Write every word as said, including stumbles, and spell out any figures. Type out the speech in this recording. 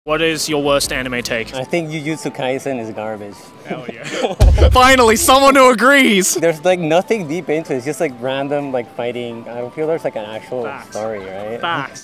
What is your worst anime take? I think Jujutsu Kaisen is garbage. Hell yeah. Finally, someone who agrees! There's like nothing deep into it. It's just like random like fighting. I don't feel there's like an actual Facts. story, right? Facts.